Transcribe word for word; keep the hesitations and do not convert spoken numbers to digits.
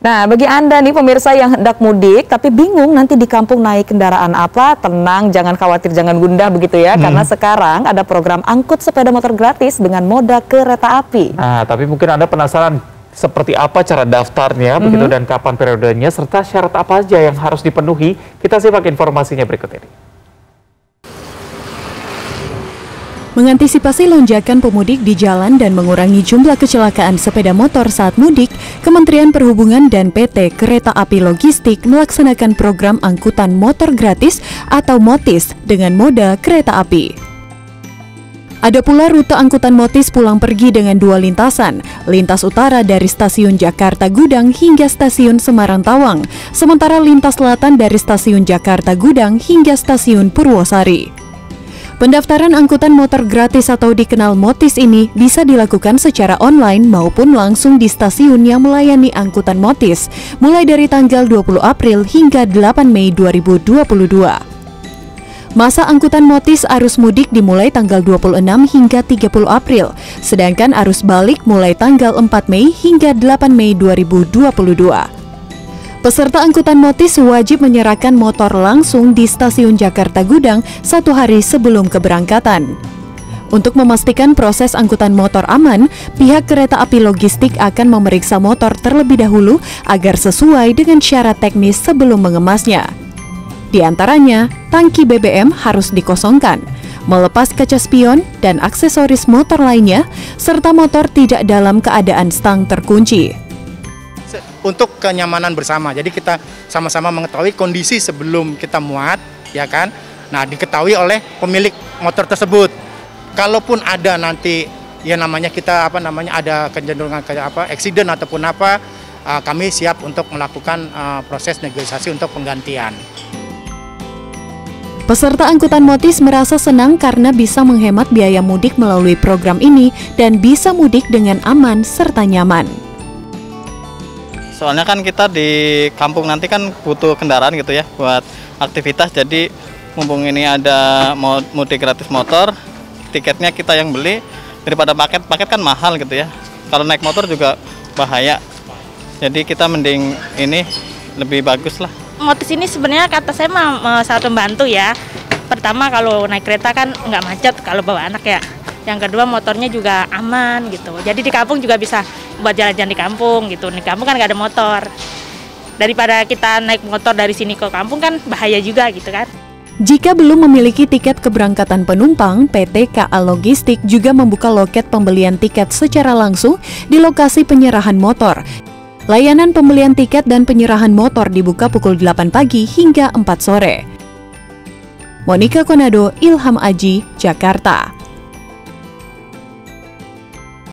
Nah, bagi Anda nih pemirsa yang hendak mudik tapi bingung nanti di kampung naik kendaraan apa, tenang, jangan khawatir, jangan gundah begitu ya. Hmm. Karena sekarang ada program angkut sepeda motor gratis dengan moda kereta api. Nah, tapi mungkin Anda penasaran seperti apa cara daftarnya, mm-hmm. begitu, dan kapan periodenya, serta syarat apa aja yang harus dipenuhi. Kita simak informasinya berikut ini. Mengantisipasi lonjakan pemudik di jalan dan mengurangi jumlah kecelakaan sepeda motor saat mudik, Kementerian Perhubungan dan P T Kereta Api Logistik melaksanakan program angkutan motor gratis atau MOTIS dengan moda kereta api. Ada pula rute angkutan MOTIS pulang pergi dengan dua lintasan, lintas utara dari stasiun Jakarta Gudang hingga stasiun Semarang Tawang, sementara lintas selatan dari stasiun Jakarta Gudang hingga stasiun Purwosari. Pendaftaran angkutan motor gratis atau dikenal MOTIS ini bisa dilakukan secara online maupun langsung di stasiun yang melayani angkutan MOTIS, mulai dari tanggal dua puluh April hingga delapan Mei dua ribu dua puluh dua. Masa angkutan MOTIS arus mudik dimulai tanggal dua puluh enam hingga tiga puluh April, sedangkan arus balik mulai tanggal empat Mei hingga delapan Mei dua ribu dua puluh dua. Peserta angkutan MOTIS wajib menyerahkan motor langsung di stasiun Jakarta Gudang satu hari sebelum keberangkatan. Untuk memastikan proses angkutan motor aman, pihak kereta api logistik akan memeriksa motor terlebih dahulu agar sesuai dengan syarat teknis sebelum mengemasnya. Di antaranya, tangki B B M harus dikosongkan, melepas kaca spion dan aksesoris motor lainnya, serta motor tidak dalam keadaan stang terkunci. Untuk kenyamanan bersama, jadi kita sama-sama mengetahui kondisi sebelum kita muat, ya kan? Nah, diketahui oleh pemilik motor tersebut. Kalaupun ada nanti, ya namanya kita apa namanya ada kecenderungan kayak apa, accident ataupun apa, uh, kami siap untuk melakukan uh, proses negosiasi untuk penggantian. Peserta angkutan MOTIS merasa senang karena bisa menghemat biaya mudik melalui program ini dan bisa mudik dengan aman serta nyaman. Soalnya kan kita di kampung nanti kan butuh kendaraan gitu ya buat aktivitas, jadi mumpung ini ada mudik gratis motor, tiketnya kita yang beli, daripada paket, paket kan mahal gitu ya. Kalau naik motor juga bahaya, jadi kita mending ini lebih bagus lah. MOTIS ini sebenarnya kata saya mah sangat membantu ya. Pertama kalau naik kereta kan nggak macet kalau bawa anak ya. Yang kedua motornya juga aman gitu. Jadi di kampung juga bisa buat jalan-jalan di kampung gitu. Di kampung kan nggak ada motor. Daripada kita naik motor dari sini ke kampung kan bahaya juga gitu kan. Jika belum memiliki tiket keberangkatan penumpang, P T K A Logistik juga membuka loket pembelian tiket secara langsung di lokasi penyerahan motor. Layanan pembelian tiket dan penyerahan motor dibuka pukul delapan pagi hingga empat sore. Monica Konado, Ilham Aji, Jakarta.